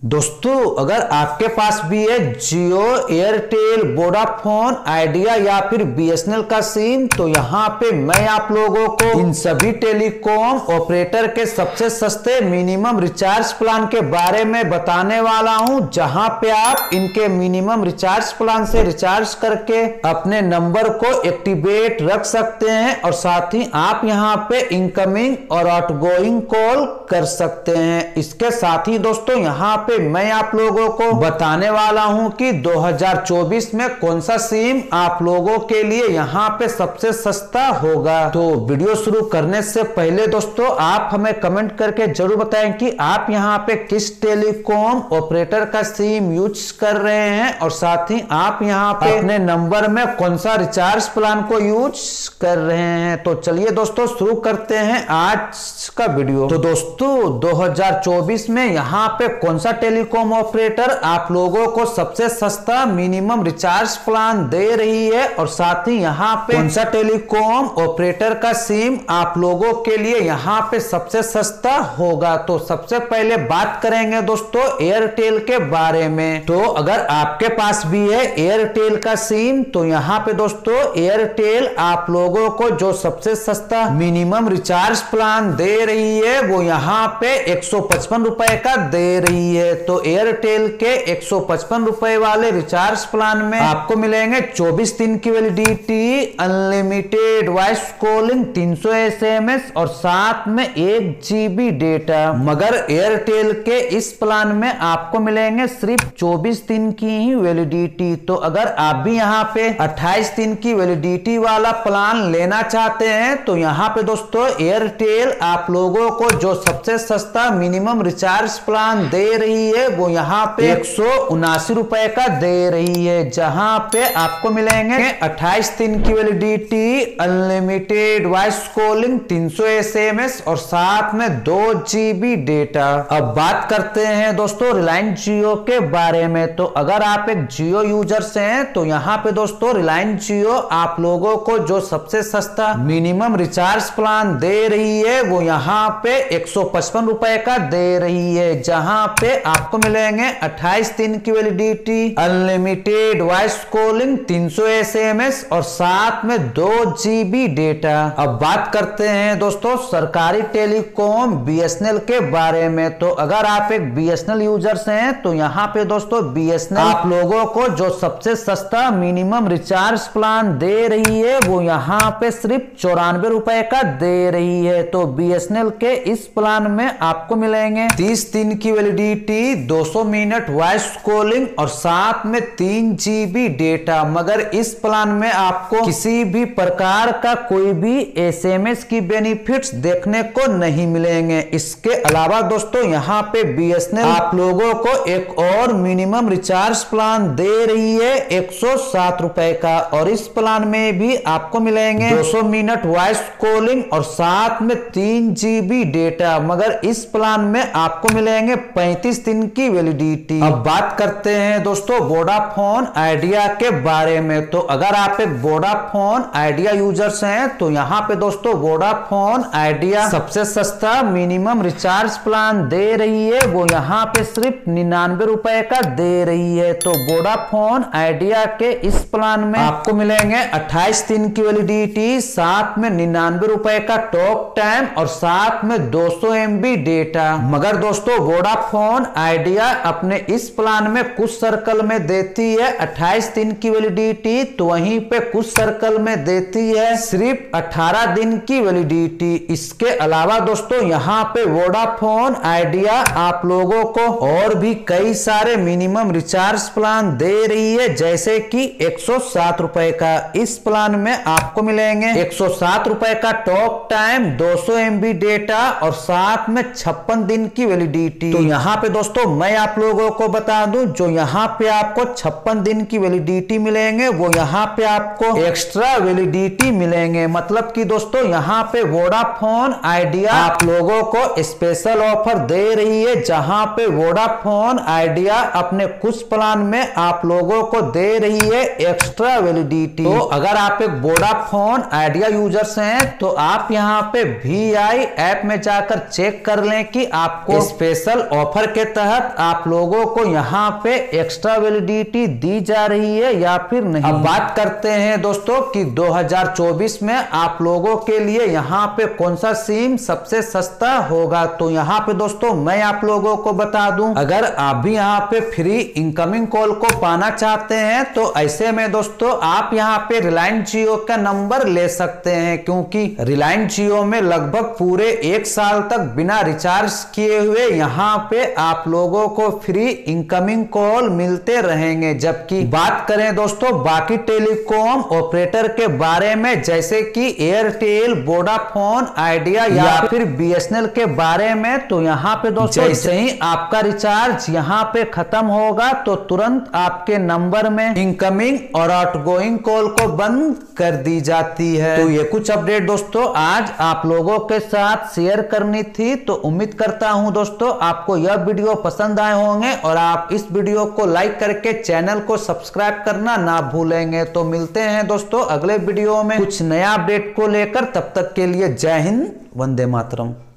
दोस्तों अगर आपके पास भी है जियो, एयरटेल, वोडाफोन, आइडिया या फिर बीएसएनएल का सिम, तो यहाँ पे मैं आप लोगों को इन सभी टेलीकॉम ऑपरेटर के सबसे सस्ते मिनिमम रिचार्ज प्लान के बारे में बताने वाला हूँ, जहाँ पे आप इनके मिनिमम रिचार्ज प्लान से रिचार्ज करके अपने नंबर को एक्टिवेट रख सकते हैं और साथ ही आप यहाँ पे इनकमिंग और आउटगोइंग कॉल कर सकते हैं। इसके साथ ही दोस्तों यहाँ पे मैं आप लोगों को बताने वाला हूं कि 2024 में कौन सा सिम आप लोगों के लिए यहाँ पे सबसे सस्ता होगा। तो वीडियो शुरू करने से पहले दोस्तों आप हमें कमेंट करके जरूर बताएं कि आप यहाँ पे किस टेलीकॉम ऑपरेटर का सिम यूज कर रहे हैं और साथ ही आप यहाँ पे अपने नंबर में कौन सा रिचार्ज प्लान को यूज कर रहे हैं। तो चलिए दोस्तों शुरू करते हैं आज का वीडियो। तो दोस्तों 2024 में यहाँ पे कौन सा टेलीकॉम ऑपरेटर आप लोगों को सबसे सस्ता मिनिमम रिचार्ज प्लान दे रही है और साथ ही यहाँ पे कौन सा टेलीकॉम ऑपरेटर का सिम आप लोगों के लिए यहाँ पे सबसे सस्ता होगा। तो सबसे पहले बात करेंगे दोस्तों एयरटेल के बारे में। तो अगर आपके पास भी है एयरटेल का सिम, तो यहाँ पे दोस्तों एयरटेल आप लोगों को जो सबसे सस्ता मिनिमम रिचार्ज प्लान दे रही है वो यहाँ पे 155 रुपए का दे रही है। तो एयरटेल के 155 रुपए वाले रिचार्ज प्लान में आपको मिलेंगे 24 दिन की validity, unlimited voice calling, 300 SMS और साथ में 1 GB डेटा। मगर एयरटेल के इस प्लान में आपको मिलेंगे सिर्फ 24 दिन की ही वैलिडिटी। तो अगर आप भी यहाँ पे 28 दिन की वैलिडिटी वाला प्लान लेना चाहते हैं तो यहाँ पे दोस्तों एयरटेल आप लोगों को जो सबसे सस्ता मिनिमम रिचार्ज प्लान दे रही है वो यहाँ पे 179 रुपए का दे रही है, जहां पे आपको मिलेंगे 28 दिन की validity, unlimited voice calling, 300 SMS और साथ में 2 GB डेटा। अब बात करते हैं दोस्तों रिलायंस जियो के बारे में। तो अगर आप एक जियो यूजर्स हैं तो यहाँ पे दोस्तों रिलायंस जियो आप लोगों को जो सबसे सस्ता मिनिमम रिचार्ज प्लान दे रही है वो यहाँ पे 155 रुपए का दे रही है, जहां पे आपको मिलेंगे 28 दिन की validity, unlimited voice calling, 300 SMS और साथ में 2 GB डेटा। अब बात करते हैं दोस्तों सरकारी टेलीकॉम बीएसएनएल के बारे में। तो अगर आप एक बीएसएनएल यूजर्स हैं तो यहाँ पे दोस्तों बीएसएनएल आप लोगों को जो सबसे सस्ता मिनिमम रिचार्ज प्लान दे रही है वो यहाँ पे सिर्फ 94 रुपए का दे रही है। तो बीएसएनएल के इस प्लान में आपको मिलेंगे 30 दिन की वैलिडिटी, 200 मिनट वॉइस कॉलिंग और साथ में 3 GB डेटा। मगर इस प्लान में आपको किसी भी प्रकार का कोई भी एसएमएस की बेनिफिट्स देखने को नहीं मिलेंगे। इसके अलावा दोस्तों यहाँ पे बीएसएनएल आप लोगों को एक और मिनिमम रिचार्ज प्लान दे रही है 107 रुपए का और इस प्लान में भी आपको मिलेंगे 200 मिनट वॉइस कॉलिंग और साथ में 3 GB डेटा। मगर इस प्लान में आपको मिलेंगे 35 दिन की वैलिडिटी। अब बात करते हैं दोस्तों वोडाफोन आइडिया के बारे में। तो अगर आप एक वोडाफोन आइडिया यूजर्स हैं तो यहाँ पे दोस्तों वोडाफोन आइडिया सबसे सस्ता मिनिमम रिचार्ज प्लान दे रही है वो यहाँ पे सिर्फ 99 रुपए का दे रही है। तो वोडाफोन आइडिया के इस प्लान में आपको मिलेंगे 28 दिन की वैलिडिटी, साथ में 99 रुपए का टॉक टाइम और साथ में 200 MB डेटा। मगर दोस्तों वोडाफोन आइडिया अपने इस प्लान में कुछ सर्कल में देती है 28 दिन की वैलिडिटी, तो वहीं पे कुछ सर्कल में देती है सिर्फ 18 दिन की वैलिडिटी। इसके अलावा दोस्तों यहाँ पे वोडाफोन आइडिया आप लोगों को और भी कई सारे मिनिमम रिचार्ज प्लान दे रही है, जैसे कि 107 रुपए का। इस प्लान में आपको मिलेंगे 107 रुपए का टॉक टाइम, 200 MB डेटा और साथ में 56 दिन की वैलिडिटी। तो यहाँ पे दोस्तों मैं आप लोगों को बता दूं जो यहाँ पे आपको 56 दिन की वैलिडिटी मिलेंगे वो यहाँ पे आपको एक्स्ट्रा वैलिडिटी मिलेंगे। मतलब कि दोस्तों यहाँ पे वोडाफोन आइडिया आप लोगों को स्पेशल ऑफर दे रही है, जहाँ पे वोडाफोन आइडिया अपने कुछ प्लान में आप लोगों को दे रही है एक्स्ट्रा वैलिडिटी। तो अगर आप एक वोडाफोन आइडिया यूजर्स हैं तो आप यहाँ पे VI ऐप में जाकर चेक कर लें कि आपको स्पेशल ऑफर के तहत आप लोगों को यहाँ पे एक्स्ट्रा वैलिडिटी दी जा रही है या फिर नहीं। अब बात करते हैं दोस्तों कि 2024 में आप लोगों के लिए यहाँ पे कौन सा सिम सबसे सस्ता होगा। तो यहाँ पे दोस्तों मैं आप लोगों को बता दूं, अगर आप भी यहाँ पे फ्री इनकमिंग कॉल को पाना चाहते हैं तो ऐसे में दोस्तों आप यहाँ पे रिलायंस जियो का नंबर ले सकते हैं, क्योंकि रिलायंस जियो में लगभग पूरे 1 साल तक बिना रिचार्ज किए हुए यहाँ पे आप लोगों को फ्री इनकमिंग कॉल मिलते रहेंगे। जबकि बात करें दोस्तों बाकी टेलीकॉम ऑपरेटर के बारे में, जैसे कि एयरटेल, वोडाफोन, आइडिया या फिर बीएसएनएल के बारे में, तो यहाँ पे दोस्तों जैसे ही आपका रिचार्ज यहाँ पे खत्म होगा तो तुरंत आपके नंबर में इनकमिंग और आउटगोइंग कॉल को बंद कर दी जाती है। तो ये कुछ अपडेट दोस्तों आज आप लोगों के साथ शेयर करनी थी। तो उम्मीद करता हूं दोस्तों आपको यह वीडियो पसंद आए होंगे और आप इस वीडियो को लाइक करके चैनल को सब्सक्राइब करना ना भूलेंगे। तो मिलते हैं दोस्तों अगले वीडियो में कुछ नया अपडेट को लेकर। तब तक के लिए जय हिंद, वंदे मातरम।